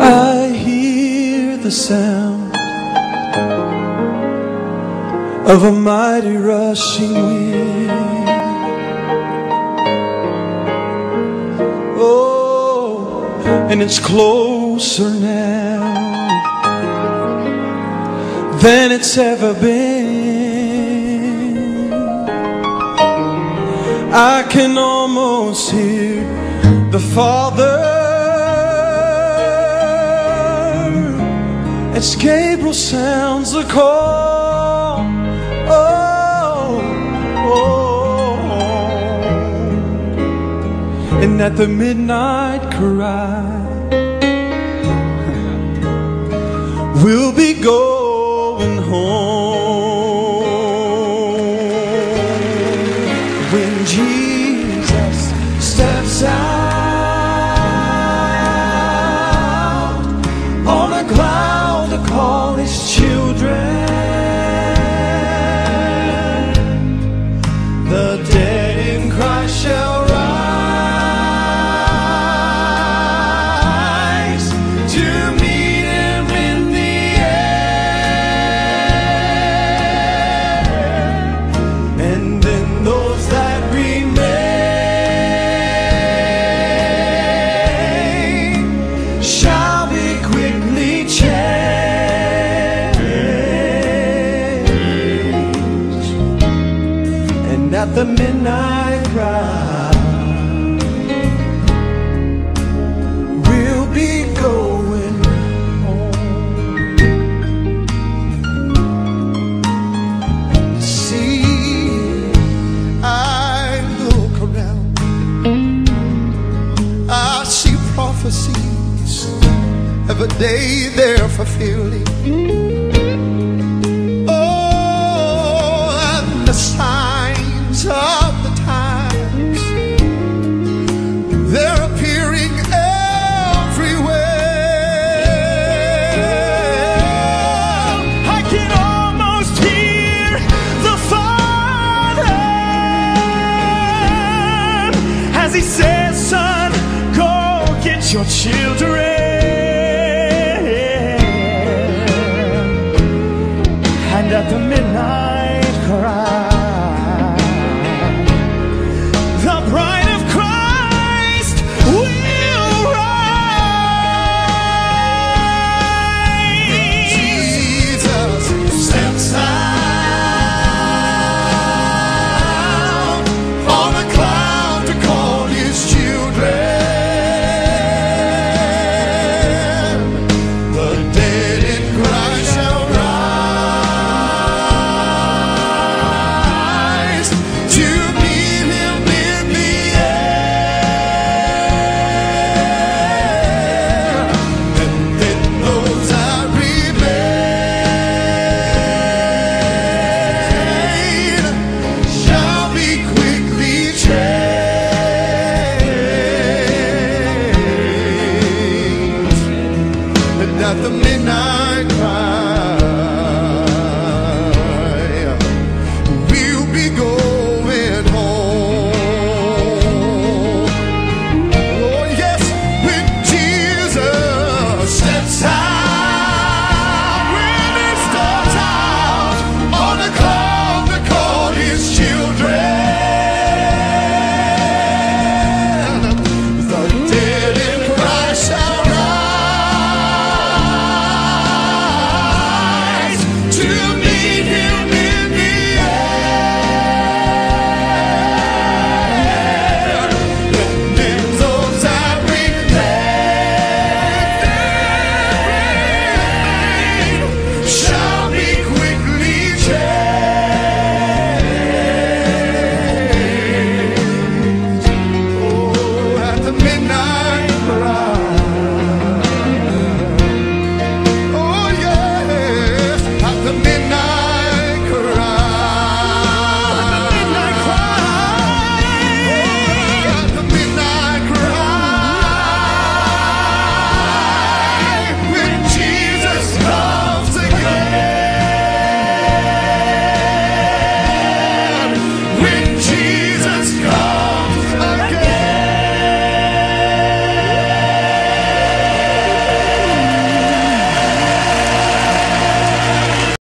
I hear the sound of a mighty rushing wind. Oh, and it's closer now than it's ever been. I can almost hear the Father as Gabriel sounds the call. Oh, oh, and at the midnight cry, we'll be going home when Jesus steps out on a cloud to call his children. The dead in Christ shall rise to meet him in the air, and then those that remain shall be quickly changed. And at the midnight cry, we'll be going home. See, I look around, I see prophecies of a day they're fulfilling. Oh, and the signs of the times, they're appearing everywhere. I can almost hear the Father as he says, son, go get your children. And at the midnight cry, the bride of Christ will rise. Jesus steps out on a cloud to call his children. The dead in Christ shall rise to meet him in the air, and then those that remain shall be quickly changed. And at the midnight